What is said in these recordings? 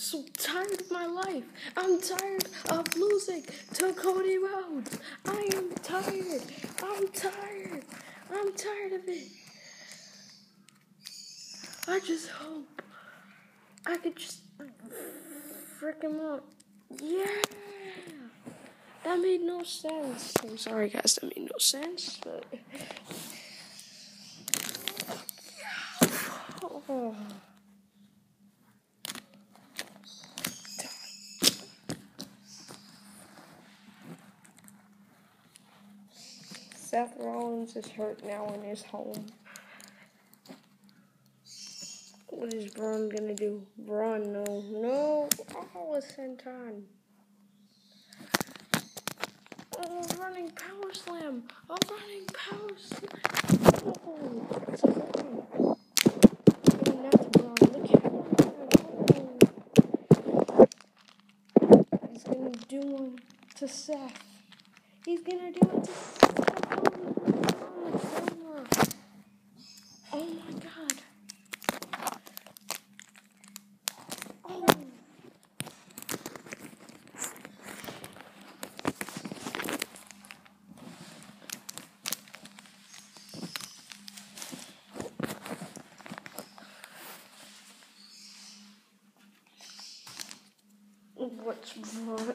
so tired of my life. I'm tired of losing to Cody Rhodes. I am tired. I'm tired. I'm tired of it. I just hope I could just freak him out. Yeah. That made no sense. I'm sorry, guys. That made no sense. But oh. Seth Rollins is hurt now in his home. What is Braun gonna do? Braun, no. Oh, a senton. Oh, running power slam. Oh, running power slam. Oh, it's Braun. I mean, that's Braun. Look at Braun. Oh. He's gonna do one to Seth. He's gonna do it to Seth. Oh my God. Oh. What's wrong?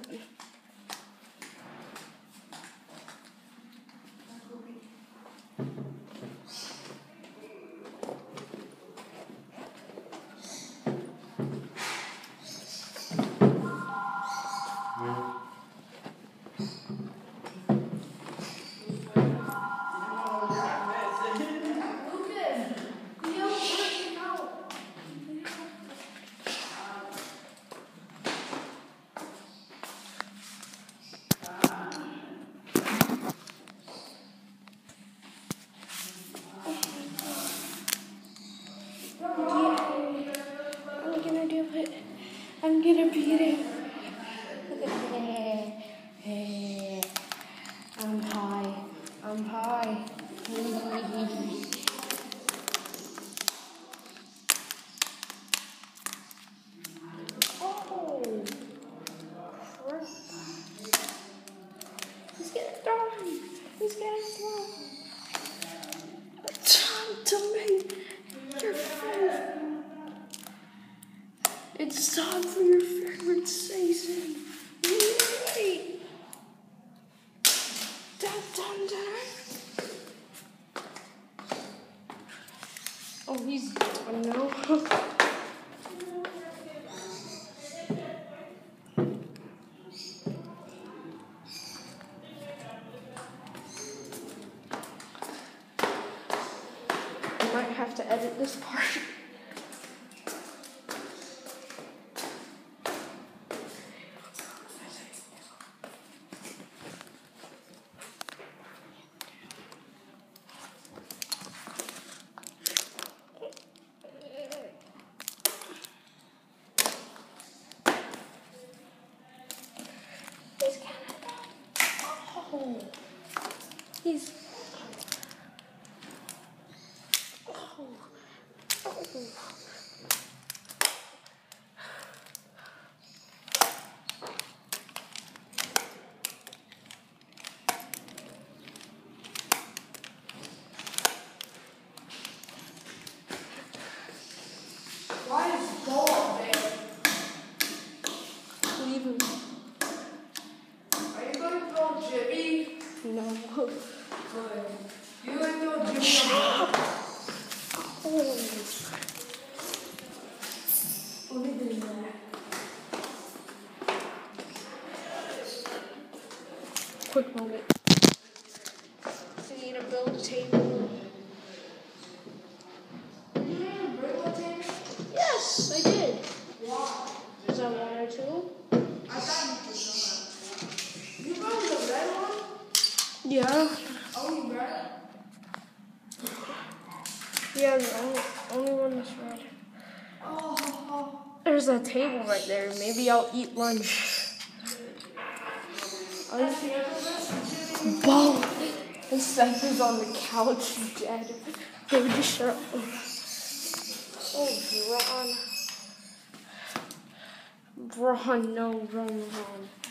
I'm gonna beat it. I'm high. Oh, crap. He's getting thrown. Time to make your favorite. It's time for your favorite season. Wait. Dun. Oh, he's done now. I might have to edit this part. He's why is Braun there? Leave him. Are you going to throw Jimmy? No. You going to throw Jimmy? Stop! Oh. Let me do that. Quick moment. I need to build a table. You didn't bring a table? Yes, I did. Why? Because I wanted to. I thought you did. You brought the red one? Yeah. Oh, red? Yeah, the only one that's red. Oh. There's a table right there. Maybe I'll eat lunch. Ball. And Seth is on the couch dead. Baby, just shut up. Oh, Braun. Braun, no, Roman.